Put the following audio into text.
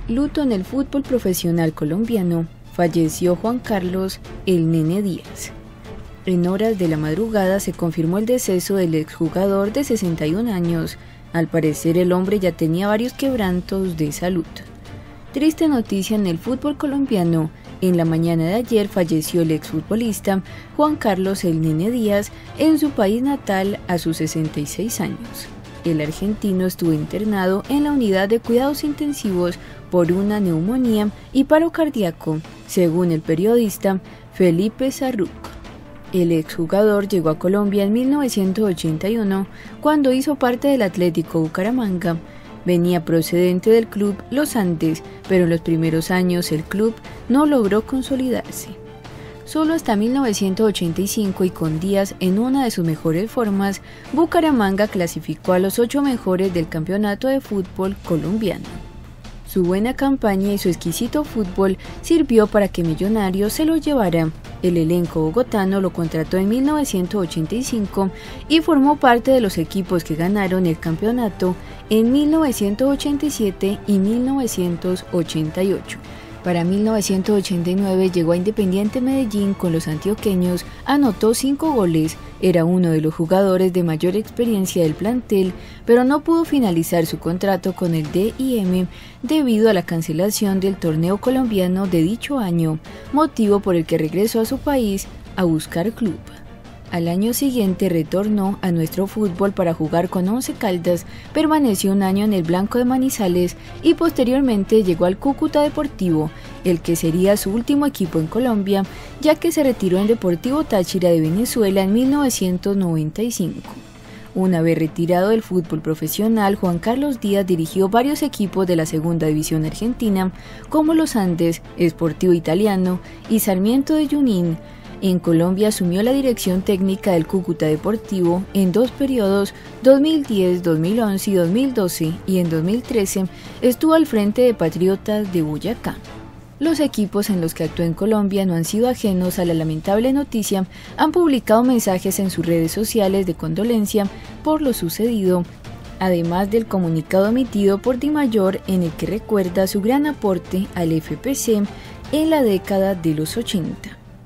Luto en el fútbol profesional colombiano. Falleció Juan Carlos "El Nene" Díaz. En horas de la madrugada se confirmó el deceso del exjugador de 61 años. Al parecer el hombre ya tenía varios quebrantos de salud. Triste noticia en el fútbol colombiano. En la mañana de ayer falleció el exfutbolista Juan Carlos "El Nene" Díaz en su país natal a sus 66 años. El argentino estuvo internado en la unidad de cuidados intensivos por una neumonía y paro cardíaco, según el periodista Felipe Sarruc. El exjugador llegó a Colombia en 1981, cuando hizo parte del Atlético Bucaramanga. Venía procedente del club Los Andes, pero en los primeros años el club no logró consolidarse. Solo hasta 1985 y con Díaz en una de sus mejores formas, Bucaramanga clasificó a los 8 mejores del campeonato de fútbol colombiano. Su buena campaña y su exquisito fútbol sirvió para que Millonarios se lo llevara. El elenco bogotano lo contrató en 1985 y formó parte de los equipos que ganaron el campeonato en 1987 y 1988. Para 1989 llegó a Independiente Medellín con los antioqueños, anotó 5 goles, era uno de los jugadores de mayor experiencia del plantel, pero no pudo finalizar su contrato con el DIM debido a la cancelación del torneo colombiano de dicho año, motivo por el que regresó a su país a buscar club. Al año siguiente retornó a nuestro fútbol para jugar con Once Caldas, permaneció un año en el Blanco de Manizales y posteriormente llegó al Cúcuta Deportivo, el que sería su último equipo en Colombia, ya que se retiró en Deportivo Táchira de Venezuela en 1995. Una vez retirado del fútbol profesional, Juan Carlos Díaz dirigió varios equipos de la Segunda División Argentina, como Los Andes, Sportivo Italiano y Sarmiento de Junín. En Colombia asumió la dirección técnica del Cúcuta Deportivo en 2 periodos, 2010, 2011 y 2012, y en 2013 estuvo al frente de Patriotas de Boyacá. Los equipos en los que actuó en Colombia no han sido ajenos a la lamentable noticia, han publicado mensajes en sus redes sociales de condolencia por lo sucedido, además del comunicado emitido por Dimayor en el que recuerda su gran aporte al FPC en la década de los 80.